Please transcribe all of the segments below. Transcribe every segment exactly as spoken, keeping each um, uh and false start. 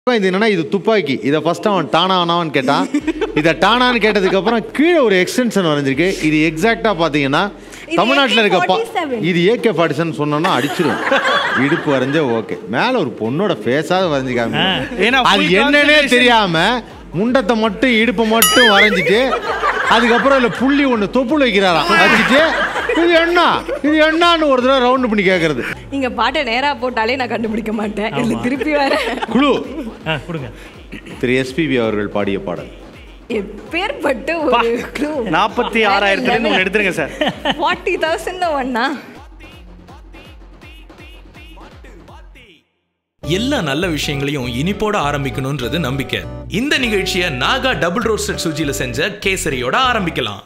இது என்னன்னா இது துப்பாக்கி. இதை ஃபர்ஸ்ட் அவன் டானா ஆனான்னு கேட்டான். இதை டானான்னு கேட்டதுக்கு அப்புறம் கீழே ஒரு எக்ஸ்டென்ஷன் வரைஞ்சிருக்கு. இது எக்ஸாக்டா பாத்தீங்கன்னா தமிழ்நாட்டில் இருக்க இது ஏகே ஃபார்ட்டி செவன் சொன்னோம்னா அடிச்சிடும். இடுப்பு வரைஞ்ச ஓகே, மேல ஒரு பொண்ணோட ஃபேஸாவது வரைஞ்சிக்காம அது என்னன்னே தெரியாம முண்டத்தை மட்டும் இடுப்பை மட்டும் வரைஞ்சிட்டு அதுக்கப்புறம் இல்லை புள்ளி ஒன்று தொப்புள் வைக்கிறாராம் வச்சுட்டு இது என்ன இது என்னன்னு ஒரு தடவை ரவுண்ட் பண்ணி கேட்கறது. நீங்க பாட்டை நேரா போட்டாலே நான் கண்டுபிடிக்க மாட்டேன். இல்ல திருப்பி வர குழு கொடுங்க. திரு எஸ்பிபி அவர்கள் பாடிய பாடல் எப்பேற்பட்ட ஒரு க்ளூ. நாற்பத்தி ஆறாயிரத்துல எடுத்துருங்க சார். ஃபார்ட்டி தௌசண்ட் ஒன்னா. எல்லா நல்ல விஷயங்களையும் இனிப்போட ஆரம்பிக்கணும்ன்றது நம்பிக்கை. இந்த நிகழ்ச்சியை நாகா டபுள் ரோஸ்டட் சுஜில செஞ்ச கேசரியோட ஆரம்பிக்கலாம்.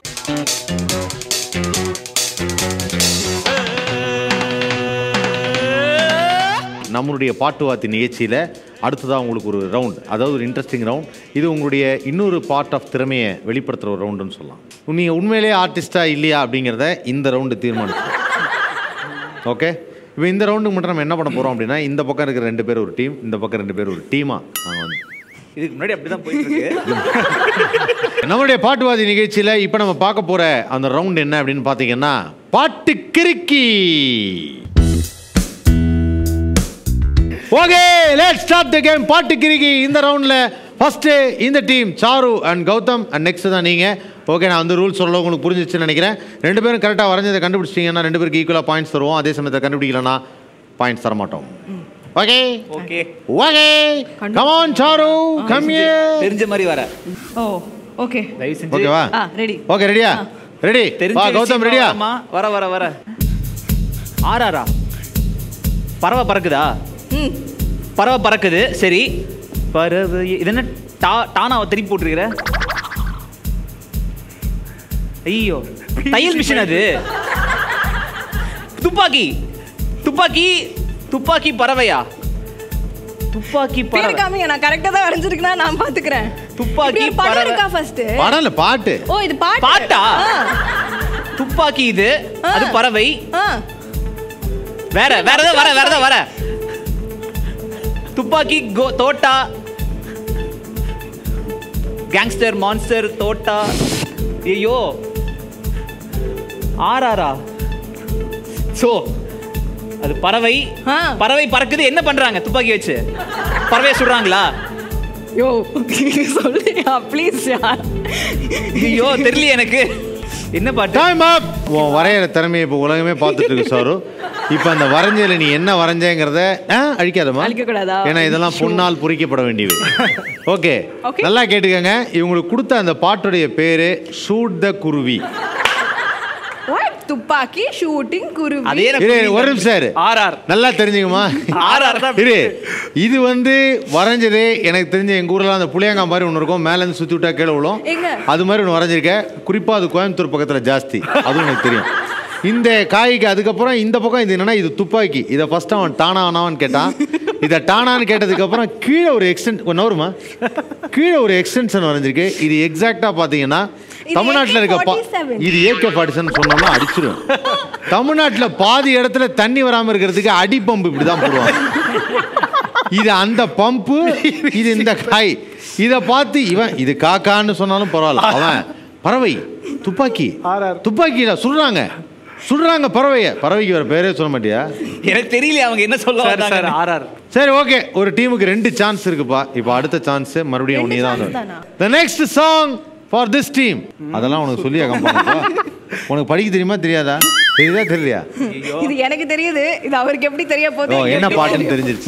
நம்மளுடைய பாட்டுவாத்தி நிகழ்ச்சியில் அடுத்ததாக உங்களுக்கு ஒரு ரவுண்ட், அதாவது ஒரு இன்ட்ரெஸ்டிங் ரவுண்ட். இது உங்களுடைய இன்னொரு பார்ட் ஆஃப் திறமையை வெளிப்படுத்துகிற ஒரு ரவுண்டுன்னு சொல்லலாம். நீங்கள் உண்மையிலேயே ஆர்டிஸ்டா இல்லையா அப்படிங்கிறத இந்த ரவுண்டு தீர்மானிச்சு. ஓகே, இப்போ இந்த ரவுண்டுக்கு மட்டும் நம்ம என்ன பண்ண போகிறோம் அப்படின்னா, இந்த பக்கம் இருக்கிற ரெண்டு பேர் ஒரு டீம், இந்த பக்கம் ரெண்டு பேர் ஒரு டீமாக நாங்கள் வந்து இதுக்கு முன்னாடி அப்படி தான் போயிட்டு இருக்கு. நம்மளுடைய பாட்டுவாதி நிகழ்ச்சியில் இப்போ நம்ம பார்க்க போகிற அந்த ரவுண்ட் என்ன அப்படின்னு பார்த்தீங்கன்னா பாட்டு கிறுக்கி. Okay, let's start the game. பாட்டு கிறுக்கி. இந்த ரவுண்டில் ஃபர்ஸ்ட் இந்த team Charu and Gautham and next தான் நீங்கள். ஓகே, நான் வந்து ரூல்ஸ் சொல்ல உங்களுக்கு புரிஞ்சிச்சுன்னு நினைக்கிறேன். ரெண்டு பேரும் கரெக்டாக வரைஞ்சதை கண்டுபிடிச்சிட்டிங்கன்னா ரெண்டு பேருக்கு ஈக்குவலாக பாயிண்ட்ஸ் தருவோம். அதே சமயத்தை கண்டுபிடிக்கலன்னா பாயிண்ட்ஸ் தர மாட்டோம். Okay okay okay, come on Charu, come here. தெரிஞ்ச மாதிரி வர. ஓ ஓகே, தயவு செஞ்சு ஓகேவா? ஆ ரெடி. ஓகே, ரெடியா? ரெடி. வா கௌதம், ரெடியா? வர வர வர. ஆறாரா பறவை பறக்குதா? ம், பறவை பறக்குது. சரி, பறவை இது என்ன டா டானாவை திருப்பி போட்டுருக்கிற? ஐயோ, தையல் மிஷின் அது. துப்பாக்கி துப்பாக்கி துப்பாக்கி பறவையா? துப்பாக்கி பறவை. காமிங்க, நான் கரெக்ட்டா தான் வரைஞ்சிருக்கேனா நான் பாத்துக்கறேன். துப்பாக்கி பறவை இருக்கா ஃபர்ஸ்ட்? பாடல பாட்டு. ஓ இது பாட்டு. பாட்டா? துப்பாக்கி இது, அது பறவை. வேற வேற ஏதாவது வர வேற ஏதாவது வர. துப்பாக்கி தோட்டா, கேங்ஸ்டர் மான்ஸ்டர் தோட்டா. ஐயோ, ஆறாரா? சோ அது பறவை. பறவை பறக்குது. என்ன பண்றாங்க? துப்பாக்கி வச்சு பறவையை சுடுறாங்களா? யோ சொல்லுயா ப்ளீஸ் யார். ஐயோ தெரியல எனக்கு. என்ன பாட்டு? Time up. உன் வரைகிற திறமையை இப்போ உலகமே பார்த்துட்டு இருக்கு சாரு. இப்போ அந்த வரைஞ்சல நீ என்ன வரைஞ்சேங்கிறத அழிக்காதமா, ஏன்னா இதெல்லாம் பொன்னால் பொறிக்கப்பட வேண்டியது. ஓகே, நல்லா கேட்டுக்கங்க. இவங்களுக்கு கொடுத்த அந்த பாட்டுடைய பேரு ஷூட் த குருவி. துப்பாக்கி ஷூட்டிங் குருவி. ஒரு நிமிஷம் ஆர்ஆர் நல்லா தெரிஞ்சுக்குமா. இரு, இது வந்து வரைஞ்சது எனக்கு தெரிஞ்ச எங்க ஊர்ல அந்த புளியங்கா மாதிரி ஒன்று இருக்கும், மேல இருந்து சுத்தி விட்டா கீழே விழும். அது மாதிரி ஒன்று வரைஞ்சிருக்கேன். குறிப்பா அது கோயம்புத்தூர் பக்கத்துல ஜாஸ்தி, அதுவும் எனக்கு தெரியும். இந்த காய்க்கு அதுக்கப்புறம் இந்த பக்கம் இது என்னன்னா இது துப்பாக்கி. இதை ஃபர்ஸ்ட் அவன் டானா ஆனான்னு கேட்டான். இதை டானான்னு கேட்டதுக்கு அப்புறம் கீழே ஒரு எக்ஸ்டென்ட் ஒன்று வருமா, கீழே ஒரு எக்ஸ்டென்ஷன் வரைஞ்சிருக்கு. இது எக்ஸாக்டா பாத்தீங்கன்னா தமிழ்நாட்டில் இருக்க இது ஏகே ஃபார்ட்டி செவன் சொன்னோம்னா அடிச்சிடும். தமிழ்நாட்டில் பாதி இடத்துல தண்ணி வராமல் இருக்கிறதுக்கு அடி பம்பு இப்படிதான் போடுவாங்க. இது அந்த பம்பு, இது இந்த காய். இதை பார்த்து இவன் இது காக்கான்னு சொன்னாலும் பரவாயில்ல, அவன் பறவை துப்பாக்கி துப்பாக்கியில சுடுறாங்க சுடுறாங்க பறவைய. பறவைக்கு வேற பேரே சொல்ல மாட்டியா? எனக்கு தெரியல அவங்க என்ன சொல்ல வந்தாங்க. ஆர்ஆர். சரி ஓகே, ஒரு டீமுக்கு ரெண்டு சான்ஸ் இருக்குப்பா. இப்போ அடுத்த சான்ஸ் மறுபடியும் ஒண்ணே தான். The next song for this team. அதெல்லாம் உனக்கு சொல்லியா கம்பெனிப்பா? உனக்கு படிக்க தெரியுமா தெரியாதா? தெரியுதா தெரியலையா? இது எனக்கு தெரியுது, இது அவருக்கு எப்படி தெரிய போகுது? ஓ, என்ன பாட்டுன்னு தெரிஞ்சிருச்சு.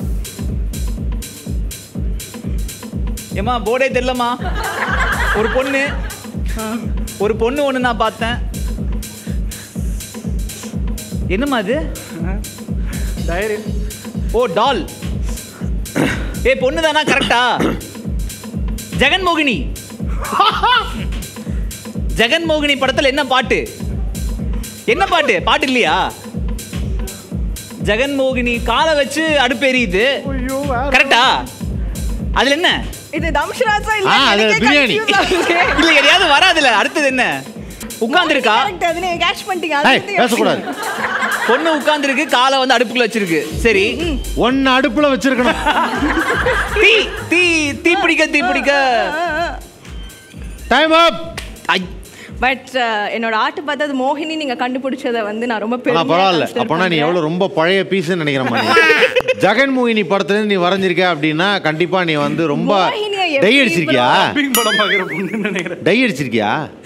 ஏமா போர்டே தெரியலமா. ஒரு பொண்ணு ஒரு பொண்ணு ஒன்று நான் பார்த்தேன். என்னம்மா அது? ஓ டால். ஏ பொண்ணு தானா? கரெக்டா? ஜெகன்மோகினி. ஜெகன்மோகினி படத்துல என்ன பாட்டு? என்ன பாட்டு? பாட்டு இல்லையா? ஜெகன்மோகினி காலை வச்சு அடுப்பு எரியுது. கரெக்டா? அதுல என்ன? இது தம்ஷ்ராஜா இல்ல? அது பிரியாணி. இல்ல எதையாவது வராதுல. அடுத்தது என்ன? உட்கார்ந்து இருக்கா? கரெக்ட், அதுனே கேட்ச் பண்ணிட்டீங்க. அது பேச கூடாது. பொண்ணு உட்கார்ந்து இருக்கு, காலை வந்து அடுப்புக்குள்ள வச்சிருக்கு. சரி, ஒன்னு அடுப்புல வச்சிருக்கணும். தீ தீ தீ பிடிக்க தீ பிடிக்க. Time up. பட் என்னோட ஆட்டு பார்த்தா அது மோகினி நீங்க கண்டுபிடிச்சதை வந்து நான் ரொம்ப பெரிய பரவாயில்ல. அப்பனா நீ எவ்வளவு ரொம்ப பழைய பீஸ்ன்னு நினைக்கிற மாதிரி. ஜெகன் மோகினி படத்துல நீ வரைஞ்சிருக்க அப்படின்னா கண்டிப்பா நீ வந்து ரொம்ப டை அடிச்சிருக்கியா? டை அடிச்சிருக்கியா?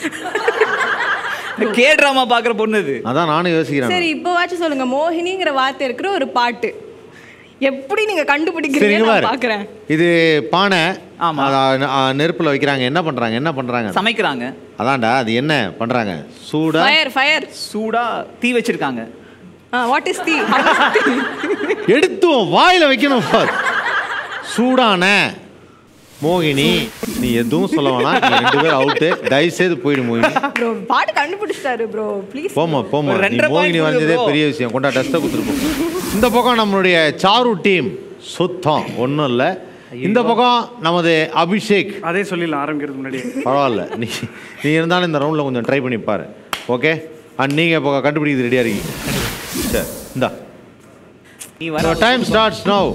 கே டிராமா பாக்குற பொண்ணு இது. அதான் நானும் யோசிக்கிறேன். சரி, இப்போ வாச்சு சொல்லுங்க, மோகினிங்கிற வார்த்தை இருக்கிற ஒரு பாட்டு எப்படி நீங்க கண்டுபிடிக்கிறீங்க நான் பாக்குறேன். இது பானை. ஆமா. நெருப்புல வைக்கிறாங்க. என்ன பண்றாங்க? என்ன பண்றாங்க? சமைக்கிறாங்க. அதான்டா, அது என்ன பண்றாங்க? சூடா ஃபயர் ஃபயர் சூடா தீ வச்சிருக்காங்க. வாட் இஸ் தீ? எடுத்து வாயில வைக்கணும். சூடான மோகினி. நீ எதுவும் சொல்ல வேணாம். நீ ரெண்டு பேரும் அவுட். தயவு செய்து போயிடு மோகினி. ப்ரோ பாட்டு கண்டுபிடிச்சாரு ப்ரோ, ப்ளீஸ். போமா போமா. நீ மோகினி வந்ததே பெரிய விஷயம். கொண்டா டெஸ்ட்டை கொடுத்துருப்போம். இந்த பக்கம் நம்மளுடைய சாரு டீம் சுத்தம் ஒன்றும் இல்லை. இந்த பக்கம் நமது அபிஷேக். அதே சொல்லிடலாம் ஆரம்பிக்கிறது முன்னாடி. பரவாயில்ல, நீ நீ இருந்தாலும் இந்த ரவுண்டில் கொஞ்சம் ட்ரை பண்ணி பாரு. ஓகே, அண்ட் நீங்கள் இப்போ கண்டுபிடிக்கிறது ரெடியாக இருக்கீங்க. சரி, இந்தா நீ வர டைம் ஸ்டார்ட்ஸ் நவ்.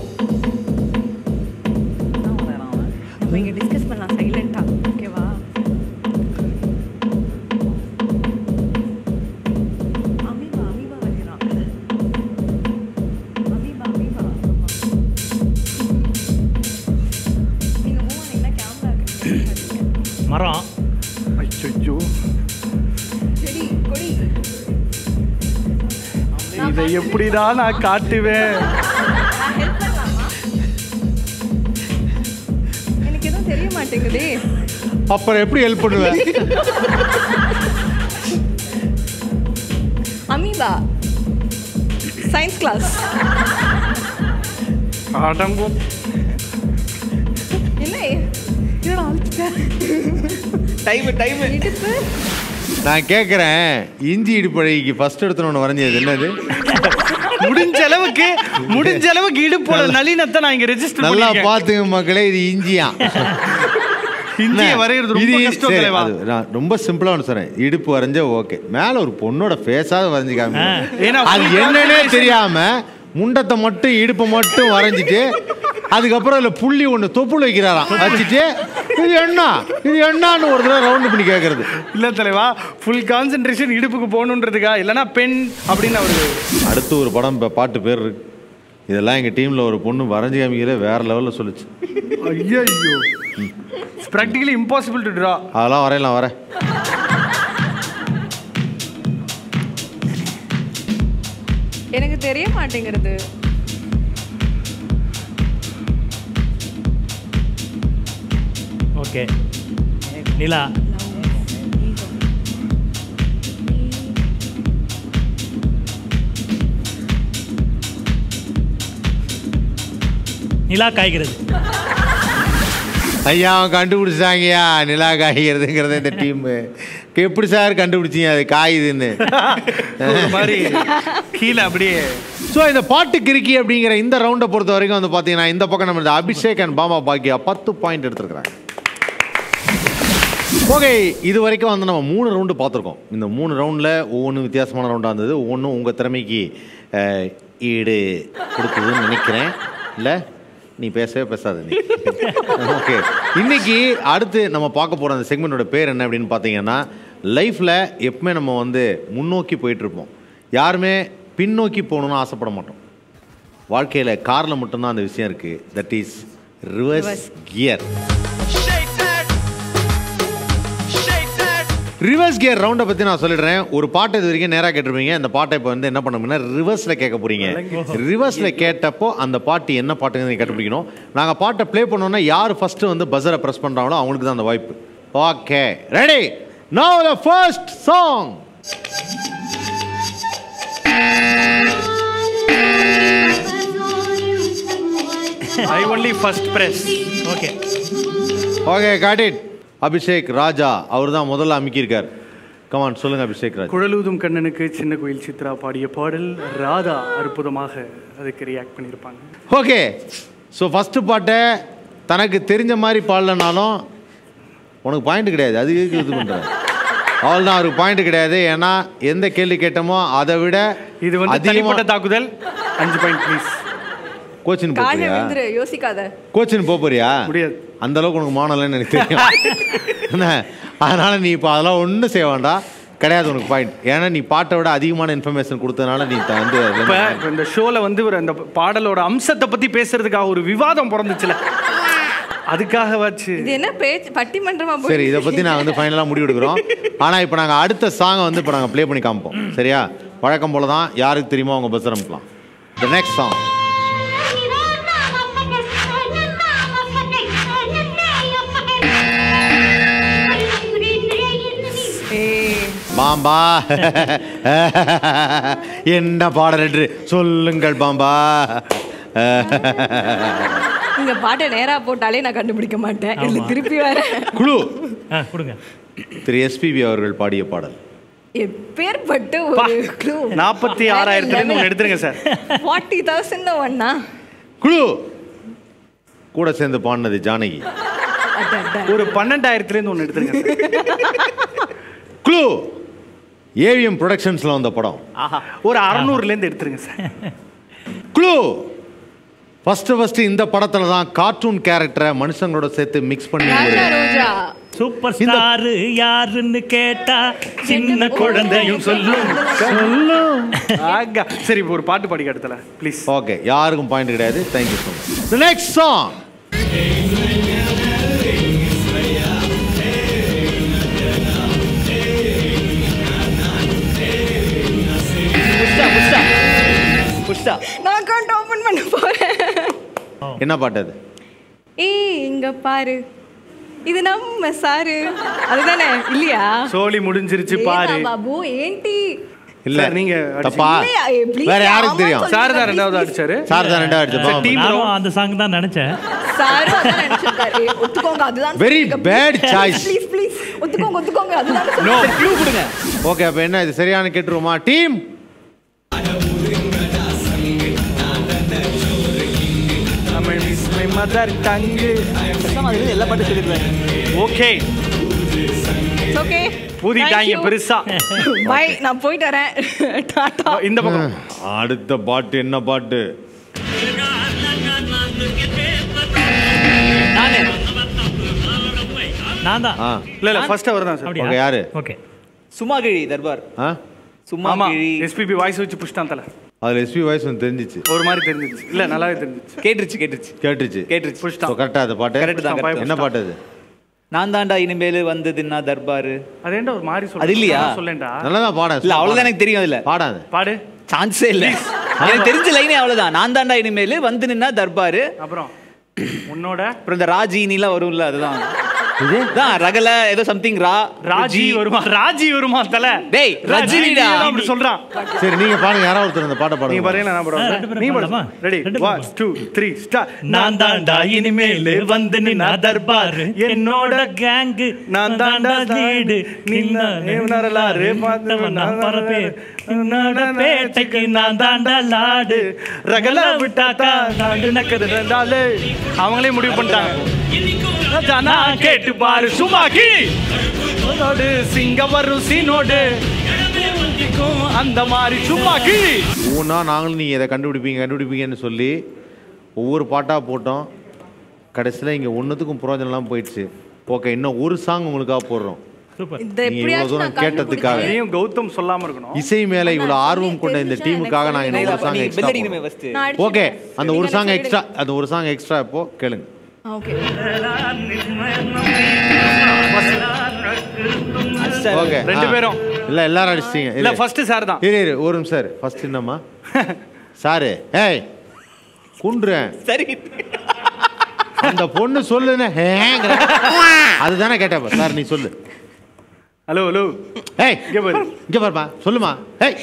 நீங்க டிஸ்கஸ் பண்ணலாம் சைலண்டா. ஓகேவா? அமீபா அமீபா வரேன். Amoeba amoeba. நீங்க மூவ் பண்ணீங்கன்னா கேமரா இருக்கு. மரம். ஐயோ. செடி கொடி. இதை எப்படிதான் நான் காட்டுவேன்? எனக்கு எதுவும் தெரிய மாட்டேங்குதே. அப்புறம் எப்படி ஹெல்ப் பண்ணுவேன்? Amoeba science class. அடங்கும். என்ன என்னடா ஆல்ட்ட டைம் டைம் இடுப்பு. நான் கேட்குறேன், இஞ்சி இடுப்படைக்கு ஃபர்ஸ்ட் எடுத்து ஒன்று வரைஞ்சது என்னது? முடிஞ்ச அளவுக்கு முடிஞ்ச அளவுக்கு இடுப்போட நளினத்தை நான் இங்க ரெஜிஸ்டர் நல்லா பாத்துங்க மக்களே, இது இஞ்சியா? இஞ்சியை வரைகிறது ரொம்ப கஷ்டம் தலைவா. நான் ரொம்ப சிம்பிளா ஒன்று சொல்றேன். இடுப்பு வரைஞ்ச ஓகே, மேல ஒரு பொண்ணோட ஃபேஸாவது வரைஞ்சிக்காம அது என்னன்னே தெரியாம முண்டத்தை மட்டும் இடுப்பை மட்டும் வரைஞ்சிட்டு அதுக்கப்புறம் அதில் புள்ளி ஒன்று தொப்புள் வைக்கிறாராம். வச்சுட்டு இது என்ன இது என்னன்னு ஒரு தடவை ரவுண்டு பண்ணி கேட்கறது இல்லை தலைவா. ஃபுல் கான்சென்ட்ரேஷன் இடுப்புக்கு போகணுன்றதுக்கா, இல்லைன்னா பெண் அப்படின்னு அவரு. அடுத்து ஒரு படம் இப்போ பாட்டு பேர் இருக்கு. இதெல்லாம் எங்கள் டீமில் ஒரு பொண்ணு வரைஞ்சி காமிக்கல வேற லெவலில் சொல்லிச்சு. ஐயோ ஐயோ, ப்ராக்டிகலி இம்பாசிபிள் டு ட்ரா. அதெல்லாம் வரையலாம் வரேன். எனக்கு தெரிய மாட்டேங்கிறது. ஓகே, நிலா. நிலா காய்கிறது. ஐயா அவன் கண்டுபிடிச்சாங்கய்யா நிலா காய்கிறதுங்கிறத இந்த டீமு. எப்படி சார் கண்டுபிடிச்சிங்க அது காயுதுன்னு? மாதிரி கீழே அப்படியே. ஸோ இந்த பாட்டு கிறுக்கி அப்படிங்கிற இந்த ரவுண்டை பொறுத்த வரைக்கும் வந்து பார்த்தீங்கன்னா இந்த பக்கம் நம்ம இந்த அபிஷேக் அண்ட் பாமா பாக்கியா பத்து பாயிண்ட் எடுத்துருக்குறாங்க. ஓகே, இது வரைக்கும் வந்து நம்ம மூணு ரவுண்டு பார்த்துருக்கோம். இந்த மூணு ரவுண்டில் ஒவ்வொன்றும் வித்தியாசமான ரவுண்டாக இருந்தது. ஒவ்வொன்றும் உங்கள் திறமைக்கு ஈடு கொடுத்ததுன்னு நினைக்கிறேன். இல்லை நீ பேசவே பேசாத நீ. ஓகே, இன்னைக்கு அடுத்து நம்ம பார்க்க போகிற அந்த செக்மெண்டோட பேர் என்ன அப்படின்னு பார்த்தீங்கன்னா, லைஃப்பில் எப்பவுமே நம்ம வந்து முன்னோக்கி போயிட்டுருப்போம். யாருமே பின்னோக்கி போகணுன்னு ஆசைப்பட மாட்டோம். வாழ்க்கையில் காரில் மட்டும்தான் அந்த விஷயம் இருக்குது. That is reverse gear. Reverse gear ரவுண்டை பற்றி நான் சொல்லிடுறேன். ஒரு பாட்டை இது வரைக்கும் நேராக கேட்டிருப்பீங்க. அந்த பாட்டை இப்போ வந்து என்ன பண்ணணும்னா ரிவர்ஸில் கேட்க போகிறீங்க. ரிவர்ஸில் கேட்டப்போ அந்த பாட்டு என்ன பாட்டுன்னு நீங்கள் கண்டுபிடிக்கணும். நாங்கள் பாட்டை ப்ளே பண்ணோன்னா யார் ஃபஸ்ட்டு வந்து பஸரை ப்ரெஸ் பண்ணுறாங்களோ அவங்களுக்கு தான் அந்த வாய்ப்பு. Okay, ready? Now the first song. I only first press. Okay okay, got it. Abhishek Raja அவர் தான் முதல்ல அமுக்கியிருக்கார். கமான் சொல்லுங்க அபிஷேக் ராஜா. குழலூதும் கண்ணனுக்கு சின்ன கோயில் சித்ரா பாடிய பாடல் ராதா அற்புதமாக அதுக்கு ரியாக்ட் பண்ணியிருப்பாங்க. ஓகே, ஸோ ஃபஸ்ட்டு பாட்டை தனக்கு தெரிஞ்ச மாதிரி பாடலனாலும் உனக்கு பாயிண்ட் கிடையாது. அது இது பண்ணுற அவ்வளோதான், அவருக்கு பாயிண்ட் கிடையாது. ஏன்னா எந்த கேள்வி கேட்டோமோ அதை விட இது வந்து தனிப்பட்ட தாக்குதல். அஞ்சு பாயிண்ட் ப்ளீஸ். கோச்சின் போறியா? யோசிக்காத. கோச்சின் போறியா? முடியாது. அந்த அளவுக்கு உனக்கு மானலன்னு எனக்கு தெரியும். என்ன அதனால நீ இப்போ அதெல்லாம் ஒன்றும் செய்ய வேண்டாம், கிடையாது உனக்கு பாயிண்ட். ஏன்னா நீ பாட்டை விட அதிகமான இன்ஃபர்மேஷன் கொடுத்ததுனால நீ வந்து இப்போ இந்த ஷோவில் வந்து ஒரு அந்த பாடலோட அம்சத்தை பற்றி பேசுறதுக்காக ஒரு விவாதம் பிறந்துச்சுல, அதுக்காக வச்சு இது என்ன பேச்சு பட்டிமன்றமா? சரி, இதை பற்றி நான் வந்து ஃபைனலாக முடிவு எடுக்கிறோம். ஆனால் இப்போ நாங்கள் அடுத்த சாங்கை வந்து இப்போ நாங்கள் ப்ளே பண்ணி காமிப்போம். சரியா? வழக்கம் போல தான், யாருக்கு தெரியுமோ அவங்க பஸ் அனுப்பலாம். த நெக்ஸ்ட் சாங் பாம்பா. என்ன பாடல் என்று சொல்லுங்கள் பாம்பா. இந்த பாட்டை நேரா போட்டாலே நான் கண்டுபிடிக்க மாட்டேன். இதுல திருப்பி வர குழு கொடுங்க. திரு எஸ்பிபி அவர்கள் பாடிய பாடல். எப்பேற்பட்ட ஒரு க்ளூ. நாற்பத்தி ஆறாயிரத்துல ஒன்று எடுத்துருங்க சார். ஃபார்ட்டி தௌசண்ட் ஒன்னா குழு கூட சேர்ந்து பாடினது ஜானகி. ஒரு பன்னெண்டாயிரத்துல இருந்து ஒன்று எடுத்துருங்க குழு ஏவிஎம் ப்ரொடக்ஷன்ஸ்ல வந்த படம். ஒரு அறுநூறுல இருந்து எடுத்துருங்க சார். குழு ஃபர்ஸ்ட் ஃபர்ஸ்ட் இந்த படத்துல தான் கார்ட்டூன் கேரக்டரை மனுஷங்களோட சேர்த்து மிக்ஸ் பண்ணி சூப்பர் ஸ்டார் யாருன்னு கேட்டா சின்ன குழந்தையும் சொல்லும் சொல்லும். சரி, ஒரு பாட்டு பாடி கடத்தல ப்ளீஸ். ஓகே, யாருக்கும் பாயிண்ட் கிடையாது. Thank you so much. The next song நான் அக்கவுண்ட் ஓபன் பண்ண போறேன். என்ன பாட்டு அது? ஏய் இங்க பாரு, இது நம்ம சாரு. அதுதானே இல்லையா? சோலி முடிஞ்சிருச்சு பாரு. பாபு ஏன்டி இல்ல நீங்க தப்பா? வேற யாருக்கு தெரியும்? சார் தான் ரெண்டாவது அடிச்சாரு. சார் தான் ரெண்டாவது அடிச்சாரு. நானும் அந்த சாங் தான் நினைச்சேன். சார் அதான் நினைச்சாரு. ஒத்துக்கோங்க, அதுதான் very bad choice. Please please ஒத்துக்கோங்க ஒத்துக்கோங்க, அதுதான். நோ க்ளூ கொடுங்க. ஓகே, அப்ப என்ன இது சரியான கேட்டுருமா டீம்? மதர் டங்கு எல்லா பாட்டும் சொல்லிடுவேன். ஓகே ஓகே, ஊதிட்டாங்க பெருசா. பை, நான் போயிட்டு வரேன். டாடா. இந்த பக்கம் அடுத்த பாட்டு என்ன பாட்டு? நானே நான் தான். இல்ல இல்ல ஃபர்ஸ்ட் அவர் தான் சார். அப்படியா? ஓகே, யாரு? ஓகே, சும்மாகிழி தர்பார். ஆ சும்மாகிழி எஸ்பிபி வாய்ஸ் வச்சு புஷ்டான் தல. அதுல எஸ்பி வாய்ஸ் வந்து தெரிஞ்சிச்சு. ஒரு மாதிரி தெரிஞ்சிச்சு. இல்ல நல்லாவே தெரிஞ்சிச்சு. கேட்டுருச்சு கேட்டுருச்சு கேட்டுச்சு கேட்டுருச்சு புஷ்டான். கரெக்டா அந்த பாட்டு? கரெக்ட் தான், correct. என்ன பாட்டு அது? நான் தாண்டா இனிமேல் வந்ததுன்னா தர்பாரு. அது என்ன ஒரு மாதிரி சொல்ல? அது இல்லையா? சொல்லேன்டா. நல்லதான் பாட. இல்ல அவ்வளவுதான் எனக்கு தெரியும். அதுல பாடாது. பாடு. சான்ஸே இல்ல. எனக்கு தெரிஞ்ச லைனே அவ்வளவுதான். நான் தாண்டா இனிமேல் வந்து நின்னா தர்பாரு. அப்புறம் உன்னோட அப்புறம் இந்த ராஜி நீலாம் வரும்ல, அதுதான். இதுதான் ரகல ஏதோ சம்திங் ரா ராஜி வருமா? ராஜி வருமா தல? டேய் ரஜினிடா அப்படி சொல்றான். சரி, நீங்க பாருங்க, யாராவது ஒருத்தர் அந்த பாட்டை பாடுங்க. நீங்க பாருங்க, நான் பாடுறேன். நீ பாடுமா? Ready one two three start. நான் தாண்டா இனிமேல் வந்து நின்னா தர்பார் என்னோட கேங். நான் தாண்டா லீடு நின்னா நேவனரலாரு பார்த்தவனா பரப்பே என்னோட பேட்டைக்கு நான் தாண்டா லாடு ரகல விட்டாட்டா நாடு நக்கது ரெண்டாலே. அவங்களே முடிவு பண்ணிட்டாங்க. ஜனா கேட்டு பாரு சுமாக்கி உன்னோடு சிங்க வரும் சீனோடு அந்த மாதிரி சும்மாக்கி. ஒவ்வொன்றா நாங்களும் நீங்கள் இதை கண்டுபிடிப்பீங்க கண்டுபிடிப்பீங்கன்னு சொல்லி ஒவ்வொரு பாட்டாக போட்டோம். கடைசியில் இங்கே ஒன்றுத்துக்கும் புரோஜனம்லாம் போயிடுச்சு. ஓகே, இன்னும் ஒரு சாங் உங்களுக்காக போடுறோம். கேட்டதுக்காக கௌதம் சொல்லாம இருக்கணும். இசை மேல இவ்வளவு ஆர்வம் கொண்ட இந்த டீமுக்காக நாங்க இன்னும் ஒரு சாங் எக்ஸ்ட்ரா. ஓகே, அந்த ஒரு சாங் எக்ஸ்ட்ரா அந்த ஒரு சாங் எக்ஸ்ட்ரா இப்போ கேளுங்க. ஓகே ஓகே, ரெண்டு பேரும் இல்ல எல்லாரும் அடிச்சிட்டீங்க. இல்ல ஃபர்ஸ்ட் சார் தான். இரு இரு ஒரு நிமிஷம். ஃபர்ஸ்ட் என்னம்மா சாரு? ஏய் குண்டுறேன். சரி, அந்த பொண்ணு சொல்லுன்னு அதுதானே கேட்டப்ப. சார் நீ சொல்லு. Hello hello. ஏய் இங்க பாரு, இங்க பாருமா, சொல்லுமா. ஏய்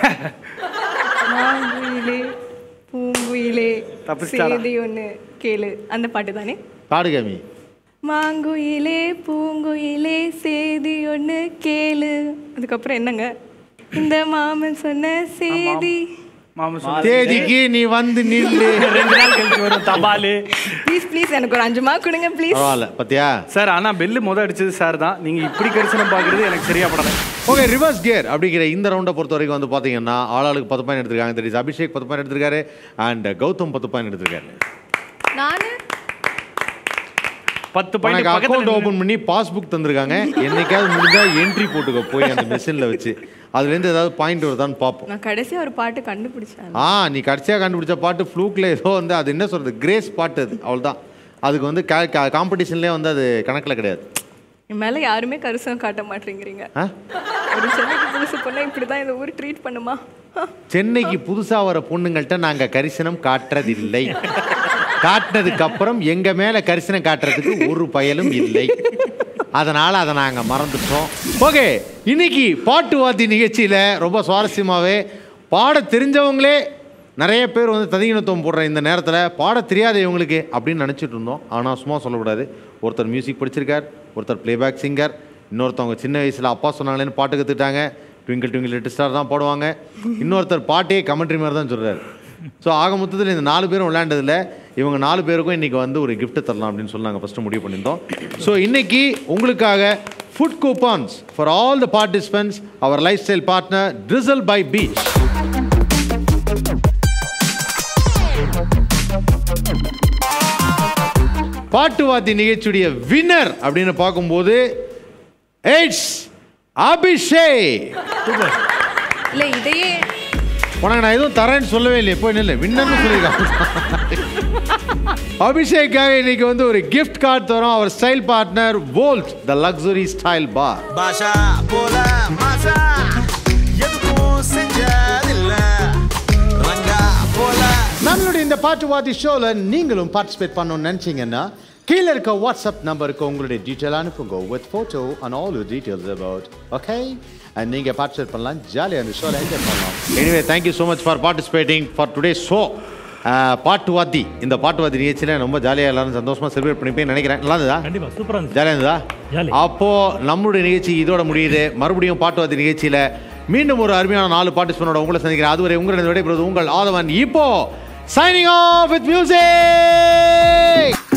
மாங்குயிலே பூங்குயிலே சேதி ஒன்று கேளு, அந்த பாட்டு தானே? பாடு காமி. மாங்குயிலே பூங்குயிலே சேதி ஒன்று கேளு. அதுக்கப்புறம் என்னங்க? இந்த மாமன் சொன்ன சேதி. தேதிக்கு நீ வந்து நில்லு. ரெண்டு நாள் கழிச்சு வரும் தபாலு. ப்ளீஸ் ப்ளீஸ் எனக்கு ஒரு அஞ்சு மார்க் கொடுங்க ப்ளீஸ். பரவாயில்ல பத்தியா சார். ஆனா பெல்லு முத அடிச்சது சார் தான். நீங்க இப்படி கரிசனம் பாக்குறது எனக்கு சரியா படல. ஓகே, ரிவர்ஸ் கியர் அப்படிங்கிற இந்த ரவுண்டை பொறுத்த வரைக்கும் வந்து பாத்தீங்கன்னா ஆளாளுக்கு பத்து பாயிண்ட் எடுத்திருக்காங்க. தெரியுது அபிஷேக் பத்து பாயிண்ட் எடுத்திருக்காரு அண்ட் கௌதம் பத்து பாயிண்ட் எடுத்திருக்காரு. நானு பத்து பாயிண்ட் அக்கௌண்ட் ஓபன் பண்ணி பாஸ்புக் தந்திருக்காங்க. என்னைக்காவது முடிஞ்சா என்ட்ரி போட்டுக்க போய் அந்த மெஷின்ல வச்சு அதுல இருந்து ஏதாவது பாயிண்ட் வருதான்னு பார்ப்போம். நான் கடைசியா ஒரு பாட்டு கண்டுபிடிச்சேன். ஆ நீ கடைசியா கண்டுபிடிச்ச பாட்டு ஃப்ளூக்ல ஏதோ வந்து அது என்ன சொல்றது கிரேஸ் பாட்டு அது அவ்வளவுதான். அதுக்கு வந்து காம்படிஷன்லயே வந்து அது கணக்குல கிடையாது. என் மேல யாருமே கரிசனம் காட்ட மாட்டேங்கிறீங்க. ஒரு சென்னைக்கு புதுசு பொண்ணை இப்படிதான் இந்த ஊர் ட்ரீட் பண்ணுமா? சென்னைக்கு புதுசா வர பொண்ணுங்கள்ட்ட நாங்க கரிசனம் காட்டுறதில்லை. காட்டினதுக்கு அப்புறம் எங்க மேல கரிசனம் காட்டுறதுக்கு ஒரு பயலும் இல்லை. அதனால அதை நாங்க மறந்துட்டோம். ஓகே, இன்னைக்கு பாட்டு வாத்தி நிகழ்ச்சியில ரொம்ப சுவாரஸ்யமாவே பாட தெரிஞ்சவங்களே நிறைய பேர் வந்து ததிகினத்துவம் போடுற இந்த நேரத்தில் பாட தெரியாத இவங்களுக்கு அப்படின்னு நினச்சிட்டு இருந்தோம். ஆனால் சும்மா சொல்லக்கூடாது. ஒருத்தர் மியூசிக் படிச்சிருக்கார், ஒருத்தர் பிளேபேக் சிங்கர், இன்னொருத்தவங்க சின்ன வயசில் அப்பா சொன்னாங்களேன்னு பாட்டு கற்றுட்டாங்க. ட்விங்கிள் ட்விங்கிள் லிட்டில் ஸ்டார் தான் பாடுவாங்க. இன்னொருத்தர் பாட்டே கமெண்ட்ரி மாதிரி தான் சொல்கிறார். ஸோ ஆக மொத்தத்தில் இந்த நாலு பேரும் விளையாண்டதில் இவங்க நாலு பேருக்கும் இன்றைக்கி வந்து ஒரு கிஃப்ட் தரலாம் அப்படின்னு சொல்லி நாங்கள் ஃபஸ்ட்டு முடிவு பண்ணியிருந்தோம். ஸோ இன்றைக்கி உங்களுக்காக food coupons for all the participants our life style partner ட்ரிசல் பை பீச். பாட்டுவாத்தி நிகழ்ச்சியுடைய வின்னர் அப்படின்னு பார்க்கும்போது இட்ஸ் அபிஷேக். இல்ல இதையே உனக்கு நான் எதுவும் தரேன்னு சொல்லவே இல்லை. எப்போ இல்லை வின்னர்னு சொல்லியிருக்காங்க. அபிஷேக்காக இன்னைக்கு வந்து ஒரு கிஃப்ட் கார்டு தரோம். Our style partner Vault the luxury style bar. பாஷா போல மாசா எதுவும் செஞ்சதில்ல ரங்கா போல. நம்மளுடைய இந்த பாட்டுவாதி ஷோல நீங்களும் பார்ட்டிசிபேட் பண்ணணும்னு நினைச்சீங்கன்னா கீழே இருக்க வாட்ஸ்அப் நம்பருக்கு உங்களுடைய டீட்டெயில் அனுப்புங்க with photo and all your details about. Okay, and நீங்கள் பார்ட்டிசிபேட் பண்ணலாம், ஜாலியாக அந்த ஷோவில் என்ஜாய் பண்ணலாம். Anyway thank you so much for participating for today show. பாட்டுவாத்தி இந்த பாட்டுவாத்தி நிகழ்ச்சியில் ரொம்ப ஜாலியாக எல்லாரும் சந்தோஷமாக செலிப்ரேட் பண்ணிப்பேன் நினைக்கிறேன். நல்லா இருந்ததா? கண்டிப்பாக சூப்பராக இருந்தது. ஜாலியாக இருந்ததா? அப்போது நம்மளுடைய நிகழ்ச்சி இதோட முடியுது. மறுபடியும் பாட்டுவாத்தி நிகழ்ச்சியில் மீண்டும் ஒரு அருமையான நாலு பார்ட்டிசிபென்ட்டோட உங்களை சந்திக்கிறேன். அதுவரை உங்களிடம் விடைபெறுவது உங்கள் ஆதவன். இப்போ சைனிங் ஆஃப் வித் மியூசிக்.